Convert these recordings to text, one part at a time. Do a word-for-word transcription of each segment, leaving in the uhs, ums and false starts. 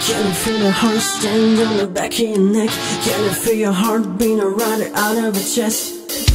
Can you feel the heart stand on the back of your neck? Can you feel your heart being a rider out of your chest?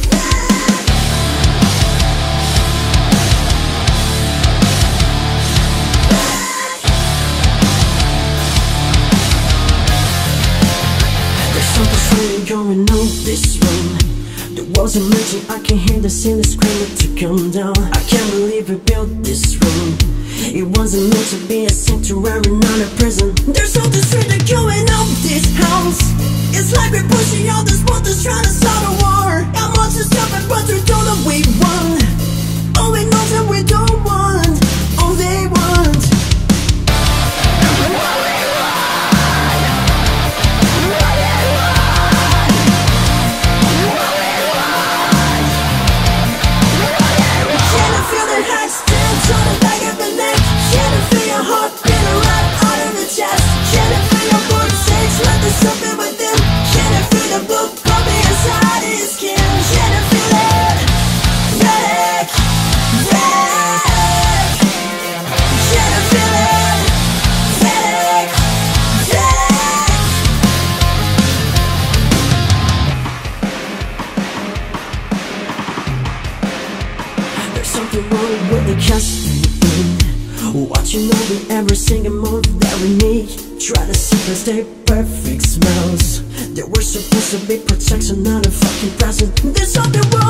There's something slowly going on this room. The walls are merging, I can hear the ceiling screaming to come down. I can't believe we built this room. It wasn't meant to be a sanctuary, not a prison. There's something strange going on this house. It's like we're pushing all these buttons trying to start a war. I'm on to stop it, but we don't know we want. All we know that we don't want. All they want. Something within. Can I feel the book pumping inside his skin? Can I feel it? Wreck, wreck. Can I feel it? Wreck, wreck. There's something wrong with the casting. Watching over every single move that we need. Try to simply stay perfect smells. They were supposed to be protection, not a fucking present. There's something